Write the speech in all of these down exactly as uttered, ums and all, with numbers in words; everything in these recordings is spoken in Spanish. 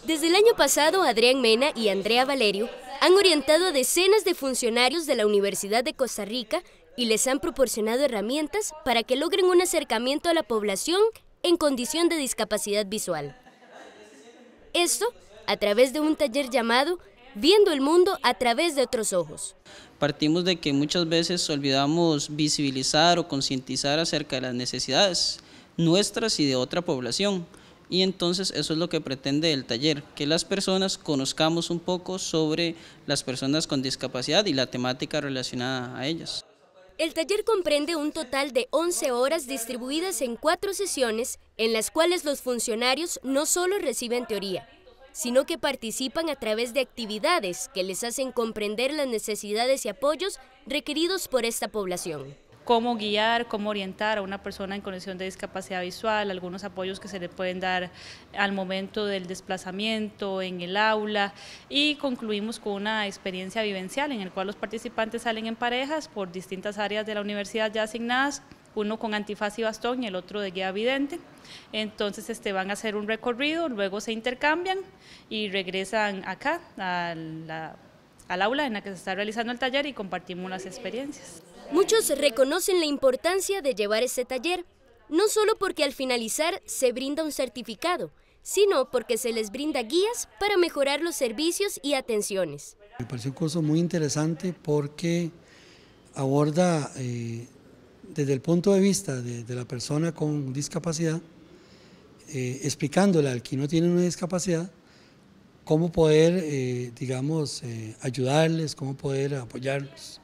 Desde el año pasado, Adrián Mena y Andrea Valerio han orientado a decenas de funcionarios de la Universidad de Costa Rica y les han proporcionado herramientas para que logren un acercamiento a la población en condición de discapacidad visual. Esto a través de un taller llamado Viendo el mundo a través de otros ojos. Partimos de que muchas veces olvidamos visibilizar o concientizar acerca de las necesidades nuestras y de otra población. Y entonces eso es lo que pretende el taller, que las personas conozcamos un poco sobre las personas con discapacidad y la temática relacionada a ellas. El taller comprende un total de once horas distribuidas en cuatro sesiones en las cuales los funcionarios no solo reciben teoría, sino que participan a través de actividades que les hacen comprender las necesidades y apoyos requeridos por esta población. Cómo guiar, cómo orientar a una persona en condición de discapacidad visual, algunos apoyos que se le pueden dar al momento del desplazamiento en el aula, y concluimos con una experiencia vivencial en la cual los participantes salen en parejas por distintas áreas de la universidad ya asignadas, uno con antifaz y bastón y el otro de guía vidente. Entonces este, van a hacer un recorrido, luego se intercambian y regresan acá a la, al aula en la que se está realizando el taller y compartimos las experiencias. Muchos reconocen la importancia de llevar este taller, no solo porque al finalizar se brinda un certificado, sino porque se les brinda guías para mejorar los servicios y atenciones. Me pareció un curso muy interesante porque aborda eh, desde el punto de vista de, de la persona con discapacidad, eh, explicándole al que no tiene una discapacidad cómo poder, eh, digamos, eh, ayudarles, cómo poder apoyarlos.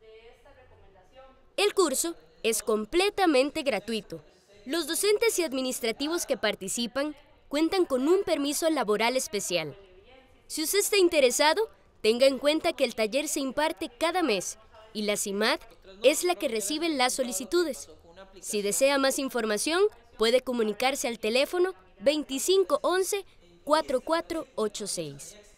El curso es completamente gratuito. Los docentes y administrativos que participan cuentan con un permiso laboral especial. Si usted está interesado, tenga en cuenta que el taller se imparte cada mes y la CIMAD es la que recibe las solicitudes. Si desea más información, puede comunicarse al teléfono veinticinco once, cuarenta y cuatro ochenta y seis.